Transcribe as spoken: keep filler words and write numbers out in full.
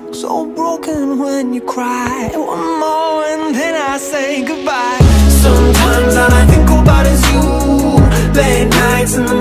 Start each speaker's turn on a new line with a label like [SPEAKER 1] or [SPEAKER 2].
[SPEAKER 1] So broken when you cry. One more and then I say goodbye. Sometimes all I think about is you. Late nights in the